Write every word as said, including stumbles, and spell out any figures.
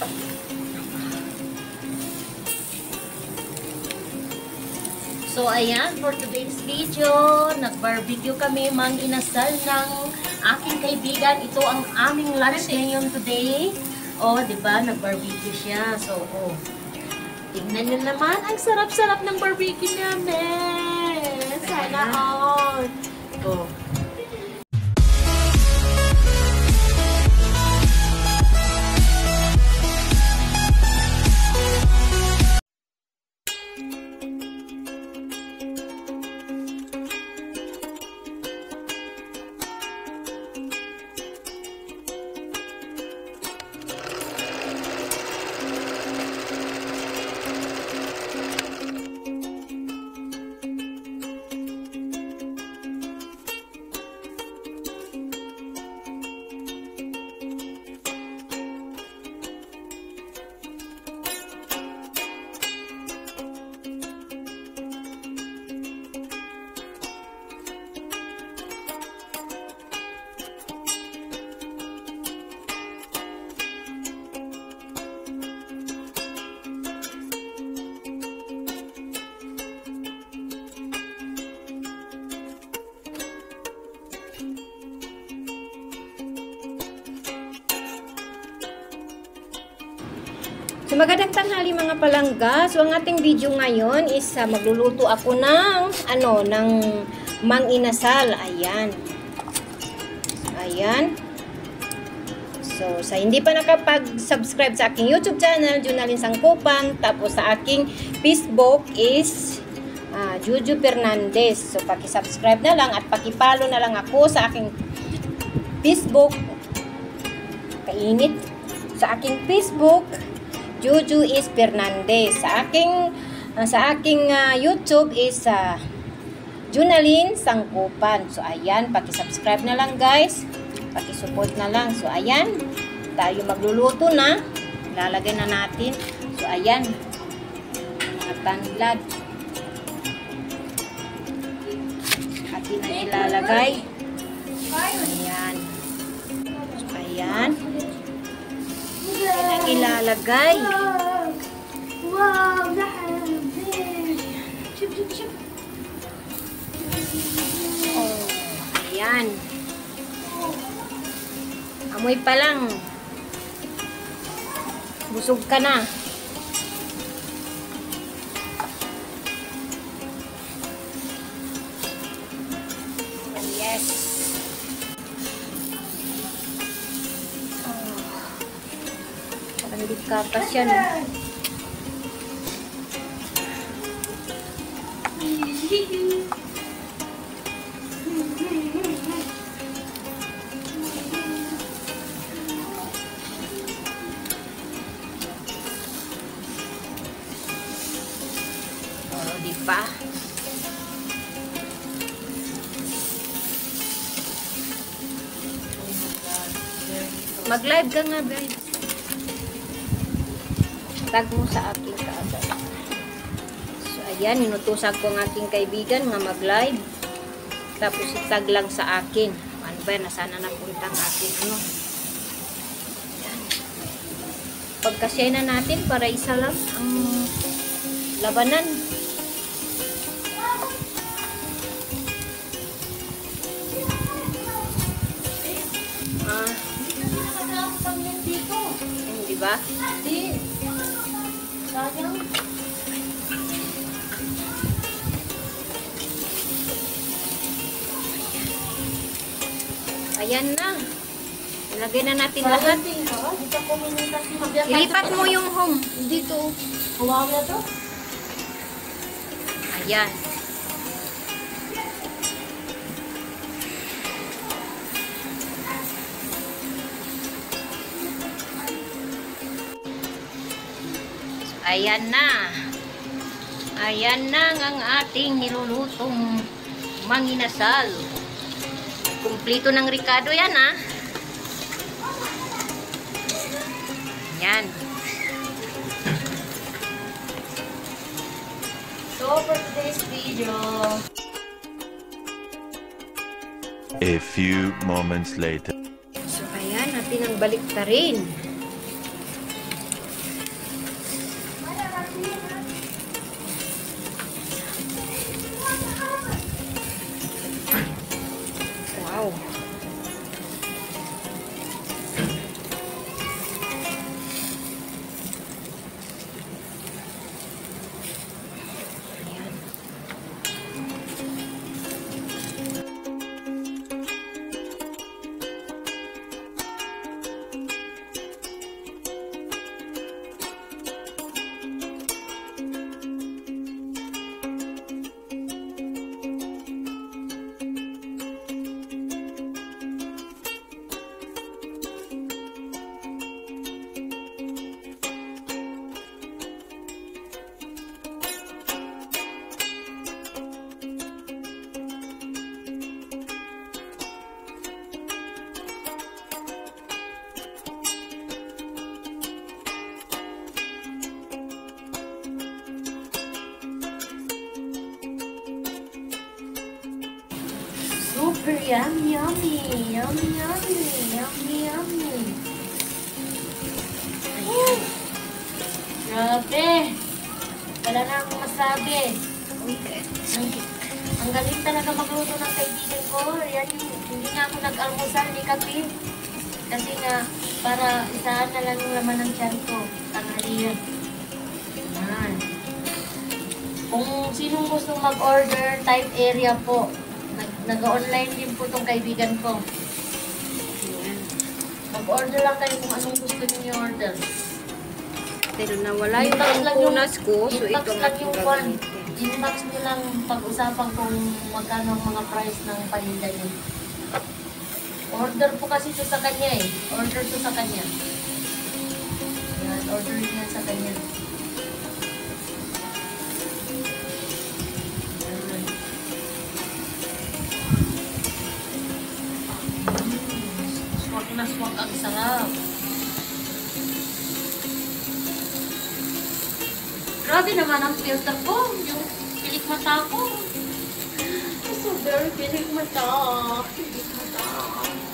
So, ayan, for today's video, nag-barbecue kami, mang inasal ng aking kaibigan. Ito ang aming lunch ngayon today. O, oh, diba, nag-barbecue siya. So, oh, tingnan nyo naman, ang sarap-sarap ng barbecue namin. Sana all. Oh. So, magandang tanghali mga palangga. So, ang ating video ngayon is uh, magluluto ako ng, ano, ng mang inasal. Ayan. Ayan. So, sa hindi pa nakapag-subscribe sa aking YouTube channel, Junalyn Sangkupan, tapos sa aking Facebook is uh, Juju Fernandez. So, paki-subscribe na lang at paki-follow na lang ako sa aking Facebook. Kainit. Sa aking Facebook, Juju is Fernandez. Sa aking uh, sa aking uh, YouTube is uh, Junalyn Sangkupan. So ayan, paki-subscribe na lang guys. Paki-support na lang. So ayan, tayo magluluto na. Lalagay na natin. So ayan, mga tanglad. Atin na ilalagay. Ayan. So ayan. Ayan ang ilalagay. Wow, ship, ship, ship. Oh, ayan. Amoy pa lang. Busog ka na. Yes. Hindi kapas yan. Oh, di pa. Mag-live ka nga, guys. Tag mo sa aking kaagad. So, ayan, inutusan ko ang aking kaibigan nga mag-live. Tapos, itag lang sa akin. Ano ba, nasana napunta ang akin, ano. Ayan. Pagkasya na natin para isa lang ang labanan. Ah, hindi ba? Hindi. Sayang. Ayan na. Ilagay na natin lahat. Ilipat mo yung home. Dito. Hawawa to? Ayan. Ayan na. Ayan na ang ating nilulutong manginasal. Kumplito ng ricado yan, ha. Yan. So, for today's video, a few moments later. So, ayan, natin ang baliktarin. super yummy, yummy, yummy, yummy, yummy, yummy. Ayan. Grabe. Wala na akong masabi. Ang, ang galing talaga magluto ng kaibigan ko. Yan yung, hindi nga ako nag-almusal ni Kapi. Kasi nga, para isahan na lang yung laman ng tiyan ko. Tanghalian. Ayan. Kung sinong gusto mag-order, type area po. Nag-online din po itong kaibigan ko. Mag-order lang kayo kung anong gusto niyo order. Pero nawala yung pangpunas ko, so ito ang aking gagamitin. Inbox nyo lang pag-usapan kung magkano ang mga price ng paninda nyo. Order po kasi ito sa kanya eh. Order ito sa kanya. Yan, order niya sa kanya. Swak na swak ang sarap. Grabe naman ang filter ko. Yung pilik mata ko. So very pilik mata. Pilik mata.